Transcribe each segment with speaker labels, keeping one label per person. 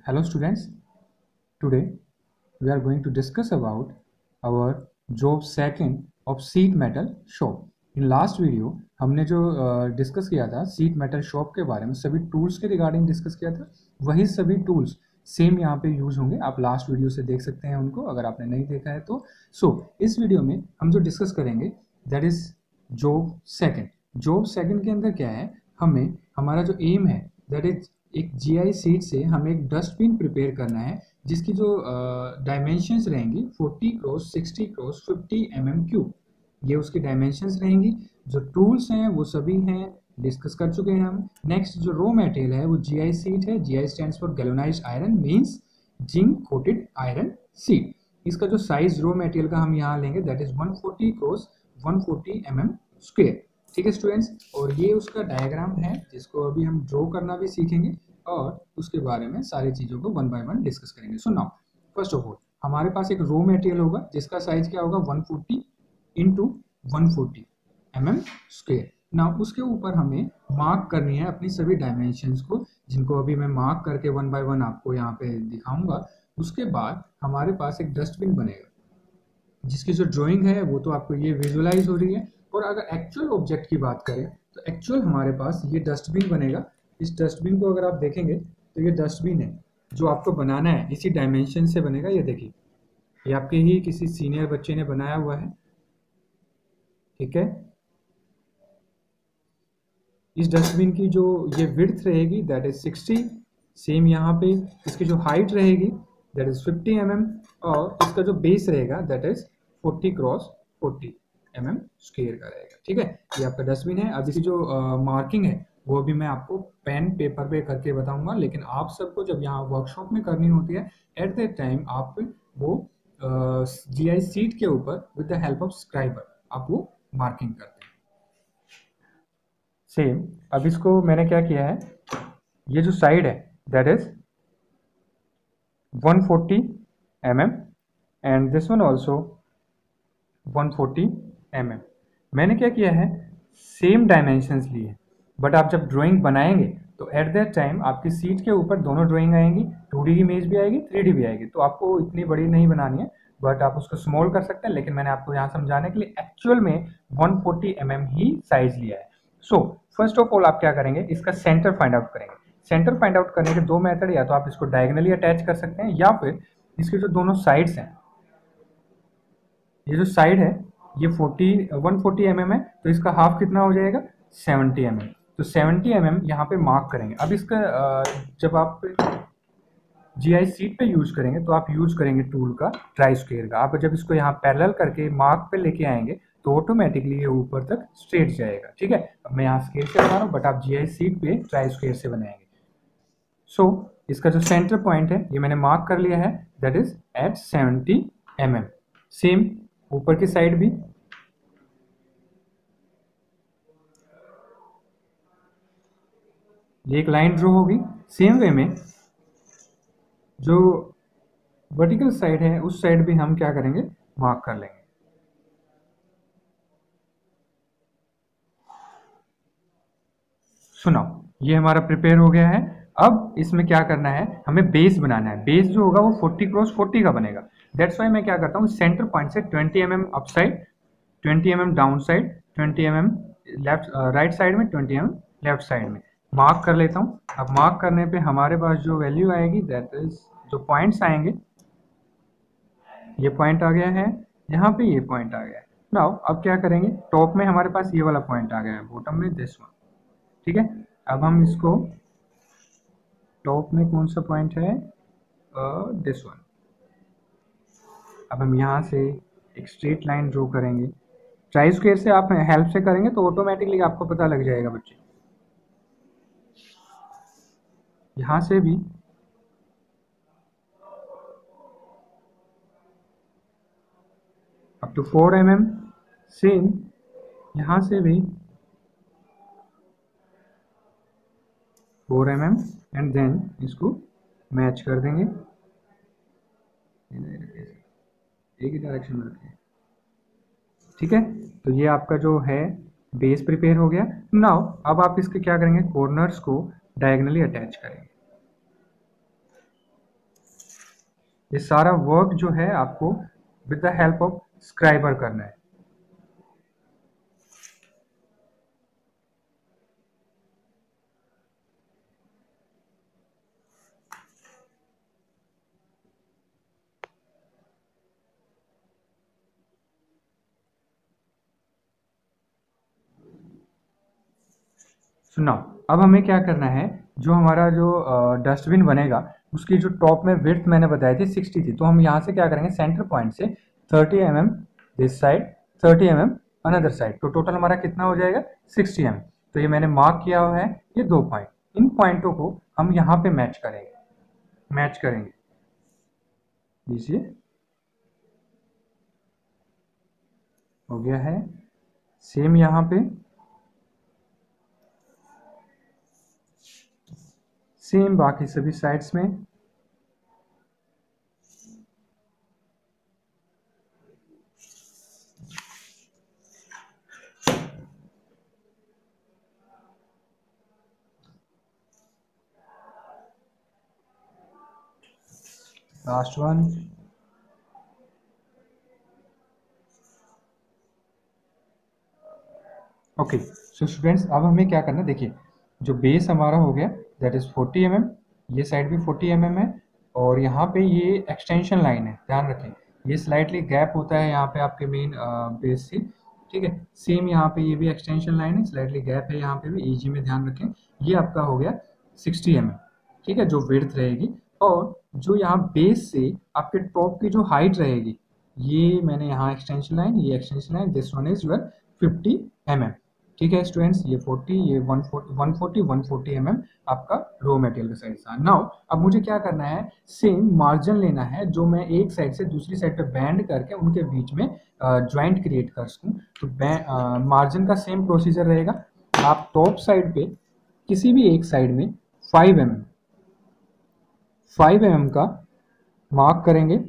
Speaker 1: Hello students, today we are going to discuss about our job second of sheet metal shop. In last video हमने जो discuss किया था sheet metal shop के बारे में, सभी टूल्स के रिगार्डिंग डिस्कस किया था। वही सभी टूल्स सेम यहाँ पे यूज होंगे। आप लास्ट वीडियो से देख सकते हैं उनको, अगर आपने नहीं देखा है तो। इस वीडियो में हम जो डिस्कस करेंगे that is job second. Job second के अंदर क्या है, हमें हमारा जो एम है दैट इज एक जीआई सीट से हमें एक डस्टबिन प्रिपेयर करना है जिसकी जो डायमेंशंस रहेंगी 40 क्रॉस 60 क्रॉस 50 क्यूब, ये उसकी डायमेंशंस रहेंगी। जो टूल्स हैं वो सभी हैं, डिस्कस कर चुके हैं हम। नेक्स्ट जो रॉ मटेरियल है वो जीआई सीट है। GI stands for galvanised iron, means zinc coated iron sheet. इसका जो साइज रॉ मटेरियल का हम यहाँ लेंगे दैट इज 140 क्रॉस 140 स्क्वायर। ठीक है स्टूडेंट्स, और ये उसका डायग्राम है जिसको अभी हम ड्रॉ करना भी सीखेंगे और उसके बारे में सारी चीज़ों को वन बाय वन डिस्कस करेंगे। So now first of all हमारे पास एक रॉ मटेरियल होगा जिसका साइज क्या होगा 140 इंटू 140 स्क्वायर। नाउ उसके ऊपर हमें मार्क करनी है अपनी सभी डायमेंशंस को, जिनको अभी मैं मार्क करके वन बाय वन आपको यहाँ पे दिखाऊंगा। उसके बाद हमारे पास एक डस्टबिन बनेगा जिसकी जो ड्राइंग है वो तो आपको ये विजुअलाइज हो रही है। और अगर एक्चुअल ऑब्जेक्ट की बात करें तो एक्चुअल हमारे पास ये डस्टबिन बनेगा। इस डस्टबिन को अगर आप देखेंगे तो ये डस्टबिन है जो आपको बनाना है, इसी डायमेंशन से बनेगा। ये देखिए, ये आपके ही किसी सीनियर बच्चे ने बनाया हुआ है। ठीक है, इस डस्टबिन की जो ये विड्थ रहेगी दैट इज 60। सेम यहाँ पे इसकी जो हाइट रहेगी दैट इज 50 और इसका जो बेस रहेगा दैट इज 40 क्रॉस 40 स्क्वायर का रहेगा। ठीक है, ये आपका डस्टबिन है। अब इसकी जो मार्किंग है वो भी मैं आपको पेन पेपर पे करके बताऊंगा, लेकिन आप सबको जब यहाँ वर्कशॉप में करनी होती है एट दैट टाइम आप वो जीआई सीट के ऊपर with the help of scriber आप वो मार्किंग करते हैं। सेम अब इसको मैंने क्या किया है, ये जो साइड है that is 140 and this one also 140 मैंने क्या किया है, सेम डायमेंशंस लिए। बट आप जब ड्राइंग बनाएंगे तो एट दैट टाइम आपकी सीट के ऊपर दोनों ड्राइंग आएंगी, 2D इमेज भी आएगी 3D भी आएगी। तो आपको इतनी बड़ी नहीं बनानी है, बट आप उसको स्मॉल कर सकते हैं। लेकिन मैंने आपको यहाँ समझाने के लिए एक्चुअल में 140 ही साइज लिया है। सो फर्स्ट ऑफ ऑल आप क्या करेंगे, इसका सेंटर फाइंड आउट करेंगे। सेंटर फाइंड आउट करने के दो मेथड, या तो आप इसको डायगनली अटैच कर सकते हैं या फिर इसके जो दोनों साइड्स हैं, ये जो साइड है ये 140 है तो इसका हाफ कितना हो जाएगा 70 तो 70 यहाँ पे मार्क करेंगे। अब इसका जब आप जीआई सीट पे यूज करेंगे तो आप यूज करेंगे टूल का ट्राई स्क्वायर का। आप जब इसको यहाँ पैरेलल करके मार्क पे लेके आएंगे तो ऑटोमेटिकली ये ऊपर तक स्ट्रेट जाएगा। ठीक है, अब मैं यहाँ स्केल से बना रहा हूँ बट आप जीआई सीट पे ट्राई स्क्वायर से बनाएंगे। सो इसका जो सेंटर पॉइंट है ये मैंने मार्क कर लिया है दैट इज एट 70 सेम ऊपर की साइड भी ये एक लाइन ड्रॉ होगी। सेम वे में जो वर्टिकल साइड है उस साइड भी हम क्या करेंगे, मार्क कर लेंगे। सुनो, ये हमारा प्रिपेयर हो गया है। अब इसमें क्या करना है, हमें बेस बनाना है। बेस जो होगा वो 40 क्रॉस 40 का बनेगा। दैट्स वाई मैं क्या करता हूँ, सेंटर पॉइंट से 20 up side, 20 down side, 20 left right side में, 20 लेफ्ट साइड में मार्क कर लेता हूँ। अब मार्क करने पे हमारे पास जो वैल्यू आएगी दैट इज, जो पॉइंट्स आएंगे, ये पॉइंट आ गया है, यहाँ पे ये पॉइंट आ गया है। नाउ अब क्या करेंगे, टॉप में हमारे पास ये वाला पॉइंट आ गया है, बॉटम में दिस वन। ठीक है, अब हम इसको, टॉप में कौन सा पॉइंट है, दिस वन। अब हम यहाँ से एक स्ट्रेट लाइन ड्रॉ करेंगे। ट्राई स्क्वायर से आप हेल्प से करेंगे तो ऑटोमेटिकली आपको पता लग जाएगा बच्चे। यहाँ से भी अप टू 4 सेम, यहाँ से भी 4 एंड देन इसको मैच कर देंगे, एक ही डायरेक्शन में रखें। ठीक है, तो ये आपका जो है बेस प्रिपेयर हो गया। नाउ अब आप इसके क्या करेंगे, कॉर्नर्स को डायगनली अटैच करेंगे। ये सारा वर्क जो है आपको with the help of scriber करना है। सुनाओ, अब हमें क्या करना है, जो हमारा जो डस्टबिन बनेगा उसकी जो टॉप में विड्थ मैंने बताई थी 60 थी, तो हम यहाँ से क्या करेंगे, सेंटर पॉइंट से 30 mm this side, 30 mm another side, तो टोटल हमारा कितना हो जाएगा 60 mm। तो ये मैंने मार्क किया हुआ है ये 2 पॉइंट, इन पॉइंटों को हम यहाँ पे मैच करेंगे लीजिए, हो गया है। सेम यहाँ पे, सेम बाकी सभी साइड्स में। Last one, okay. So students, अब हमें क्या करना है, देखिए जो बेस हमारा हो गया दैट इज 40 mm, ये साइड भी 40 mm है, और यहाँ पे ये एक्सटेंशन लाइन है, ध्यान रखें ये स्लाइटली गैप होता है यहाँ पे आपके मेन बेस से, ठीक है। सेम यहाँ पे ये भी एक्सटेंशन लाइन है, स्लाइटली गैप है यहाँ पे भी, ईजी में ध्यान रखें। ये आपका हो गया 60 mm, ठीक है, जो विड्थ रहेगी। और जो यहाँ बेस से आपके टॉप की जो हाइट रहेगी, ये मैंने यहाँ एक्सटेंशन लाइन, ये extension line, this one is your 50 mm, ठीक है स्टूडेंट्स। ये 40, ये 140 mm आपका रो मटेरियल का साइज था। नाउ अब मुझे क्या करना है, सेम मार्जिन लेना है जो मैं एक साइड से दूसरी साइड पे बैंड करके उनके बीच में ज्वाइंट क्रिएट कर सकूं। तो मार्जिन का सेम प्रोसीजर रहेगा। आप टॉप साइड पे किसी भी एक साइड में 5 mm का मार्क करेंगे।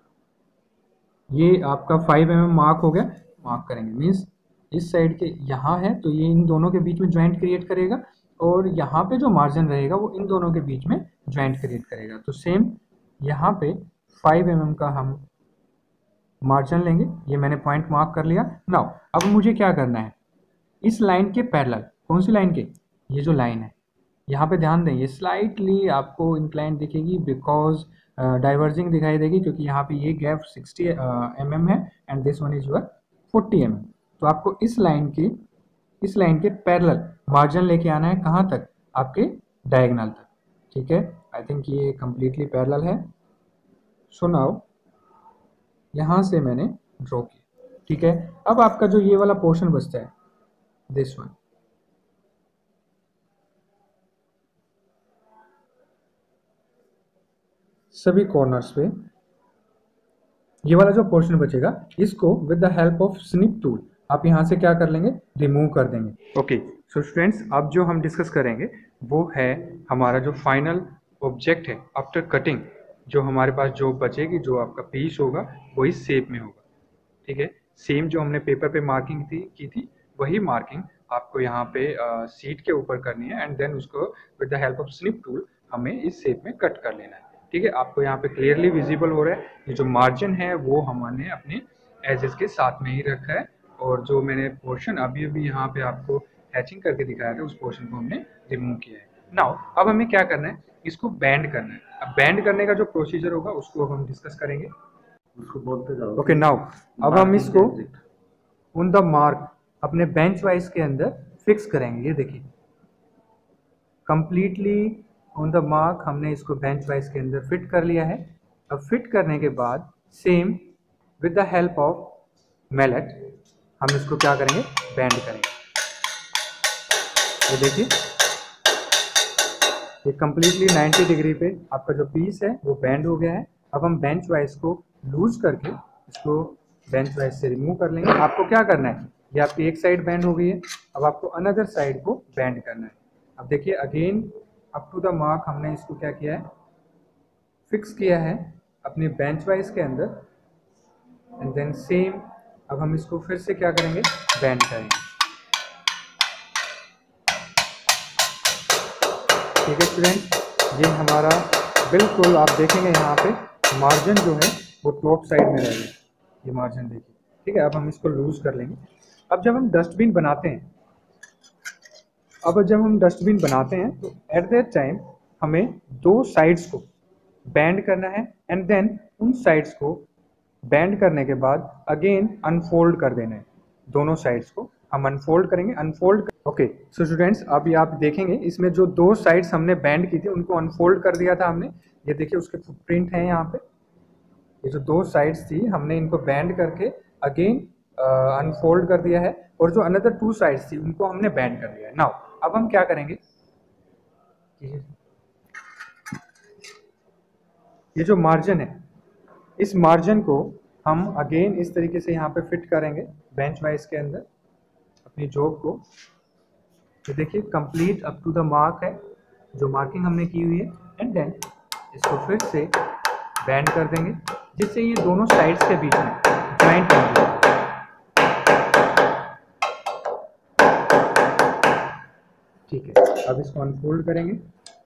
Speaker 1: ये आपका 5 mm मार्क हो गया, मार्क करेंगे मीन्स इस साइड के यहाँ है तो ये इन दोनों के बीच में ज्वाइंट क्रिएट करेगा, और यहाँ पे जो मार्जिन रहेगा वो इन दोनों के बीच में ज्वाइंट क्रिएट करेगा। तो सेम यहाँ पे 5 mm का हम मार्जिन लेंगे, ये मैंने पॉइंट मार्क कर लिया। नाउ अब मुझे क्या करना है, इस लाइन के पैरेलल, कौन सी लाइन के, ये जो लाइन है यहाँ पे ध्यान दें, ये स्लाइटली आपको इंक्लाइन दिखेगी बिकॉज डाइवर्जिंग दिखाई देगी, क्योंकि यहाँ पे ये गैप 60 mm है and this one is your 40 mm। तो आपको इस लाइन के पैरेलल मार्जिन लेके आना है, कहाँ तक, आपके डायगोनल तक, ठीक है। आई थिंक ये कंप्लीटली पैरेलल है। सो नाउ यहाँ से मैंने ड्रॉ किया, ठीक है। अब आपका जो ये वाला पोर्शन बचता है, दिस वन, सभी कॉर्नर्स पे ये वाला जो पोर्शन बचेगा, इसको with the help of snip tool आप यहाँ से क्या कर लेंगे, रिमूव कर देंगे। ओके सो स्टूडेंट्स, अब जो हम डिस्कस करेंगे वो है हमारा जो फाइनल ऑब्जेक्ट है आफ्टर कटिंग। जो हमारे पास जो बचेगी, जो आपका पीस होगा वो इस शेप में होगा, ठीक है। सेम जो हमने पेपर पे मार्किंग की थी वही मार्किंग आपको यहाँ पे सीट के ऊपर करनी है, एंड देन उसको with the help of snip tool हमें इस शेप में कट कर लेना है, ठीक है। आपको यहाँ पे क्लियरली विजिबल हो रहा है, ये जो मार्जिन है वो हमने अपने एजेस के साथ में ही रखा है, और जो मैंने पोर्शन अभी अभी यहाँ पे आपको हैचिंग करके दिखाया था उस पोर्शन को हमने रिमूव किया है। नाउ अब हमें क्या करना है, इसको बैंड करना है। अब बैंड करने का जो प्रोसीजर होगा उसको अब हम डिस्कस करेंगे,
Speaker 2: उसको बोलते जाओ।
Speaker 1: ओके। नाउ अब हम इसको ऑन द मार्क अपने बेंच वाइज के अंदर फिक्स करेंगे। ये देखिए कंप्लीटली ऑन द मार्क हमने इसको बेंच वाइज के अंदर फिट कर लिया है। अब फिट करने के बाद same with the help of mallet हम इसको क्या करेंगे, बैंड करेंगे। ये देखिए ये कंप्लीटली 90 डिग्री पे आपका जो पीस है वो बैंड हो गया है। अब हम बेंच वाइज को लूज करके इसको बेंच वाइज से रिमूव कर लेंगे। आपको क्या करना है, ये आपकी एक साइड बैंड हो गई है, अब आपको अनदर साइड को बैंड करना है। अब देखिए again up to the mark हमने इसको क्या किया है, फिक्स किया है अपने बेंच वाइज के अंदर, एंड देन सेम अब हम इसको फिर से क्या करेंगे, बैंड करेंगे, ठीक है स्टूडेंट। ये हमारा बिल्कुल आप देखेंगे यहाँ पे मार्जिन जो है वो टॉप साइड में रहेगा, ये मार्जिन देखिए, ठीक है। अब हम इसको लूज कर लेंगे। अब जब हम डस्टबिन बनाते हैं तो एट दैट टाइम हमें दो साइड्स को बैंड करना है, एंड देन उन साइड्स को बैंड करने के बाद अगेन अनफोल्ड कर देना है। दोनों साइड्स को हम अनफोल्ड करेंगे। ओके, सो स्टूडेंट्स अभी आप देखेंगे इसमें जो दो साइड्स हमने बैंड की थी उनको अनफोल्ड कर दिया था हमने। ये देखिए उसके फुटप्रिंट है यहाँ पे। ये जो दो साइड्स थी हमने इनको बैंड करके अगेन अनफोल्ड कर दिया है, और जो अनदर टू साइड्स थी उनको हमने बैंड कर दिया है। नाउ अब हम क्या करेंगे, ये जो मार्जिन है, इस मार्जिन को हम अगेन इस तरीके से यहाँ पे फिट करेंगे बेंच वाइज के अंदर अपनी जॉब को। तो देखिए complete up to the mark है जो मार्किंग हमने की हुई है, एंड देन इसको फिर से बैंड कर देंगे जिससे ये दोनों साइड्स के बीच में ज्वाइंट बन जाए। ठीक है, अब इसको अनफोल्ड करेंगे।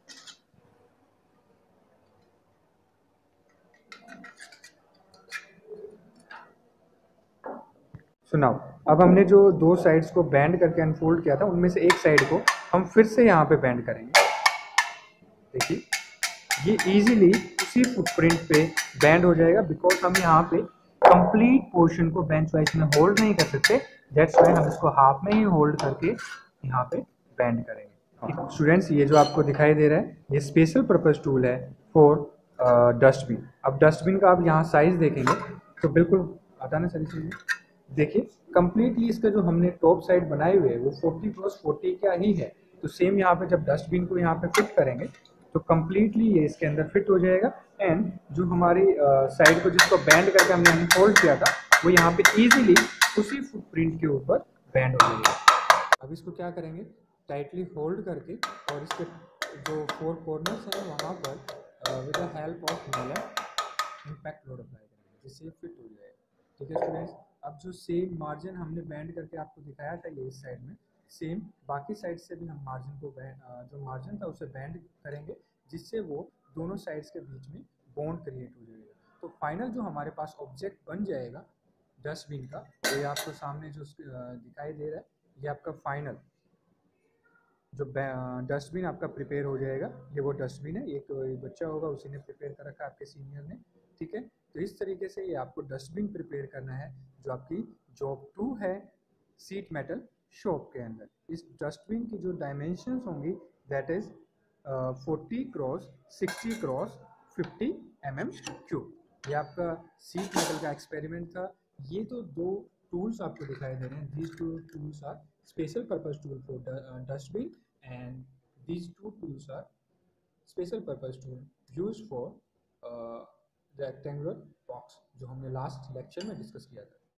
Speaker 1: सुनाओ, अब हमने जो दो साइड्स को बैंड करके अनफोल्ड किया था उनमें से एक साइड को हम फिर से यहाँ पे बैंड करेंगे। देखिए ये इजीली उसी फुटप्रिंट पे बैंड हो जाएगा, बिकॉज हम यहाँ पे कंप्लीट पोर्शन को बेंच वाइज में होल्ड नहीं कर सकते। दैट्स वाई हम इसको हाफ में ही होल्ड करके यहाँ पे बैंड करेंगे। स्टूडेंट्स ये जो आपको दिखाई दे रहा है ये स्पेशल पर्पज टूल है फॉर डस्टबिन। अब डस्टबिन का आप यहाँ साइज देखेंगे तो बिल्कुल आता ना, सही चीज़ देखिए कंप्लीटली इसका जो हमने टॉप साइड बनाए हुए है वो 40x40 का ही है। तो सेम यहाँ पे जब डस्टबिन को यहाँ पे फिट करेंगे तो कंप्लीटली ये इसके अंदर फिट हो जाएगा, एंड जो हमारी साइड को जिसको बैंड करके हमने अनफोल्ड किया था वो यहाँ पे इजीली उसी फुटप्रिंट के ऊपर बैंड हो जाएगा। अब इसको क्या करेंगे, टाइटली होल्ड करके और इसके जो फोर कॉर्नर्स हैं वहाँ पर with the help of knurler impact load apply करेंगे जिससे फिट हो जाएगा। ठीक है स्टूडेंट्स, अब जो सेम मार्जिन हमने बैंड करके आपको दिखाया था ये इस साइड में, सेम बाकी साइड से भी हम मार्जिन को जो मार्जिन था उसे बैंड करेंगे जिससे वो दोनों साइड्स के बीच में बॉन्ड क्रिएट हो जाएगा। तो फाइनल जो हमारे पास ऑब्जेक्ट बन जाएगा डस्टबिन का, ये आपको सामने जो दिखाई दे रहा है ये आपका फाइनल जो डस्टबिन आपका प्रिपेयर हो जाएगा। ये वो डस्टबिन है, एक बच्चा होगा उसी ने प्रिपेयर कर रखा है आपके सीनियर ने। ठीक है, तो इस तरीके से ये आपको डस्टबिन प्रिपेयर करना है जो आपकी जॉब 2 है सीट मेटल शॉप के अंदर। इस डस्टबिन की जो डायमेंशंस होंगी that is 40x60x50 mm cube. ये आपका सीट मेटल का एक्सपेरिमेंट था। ये तो दो टूल्स आपको दिखाई दे रहे हैं, these two tools are special purpose tool for dustbin, and these two tools are special purpose tool used for rectangular box जो हमने लास्ट लेक्चर में डिस्कस किया था।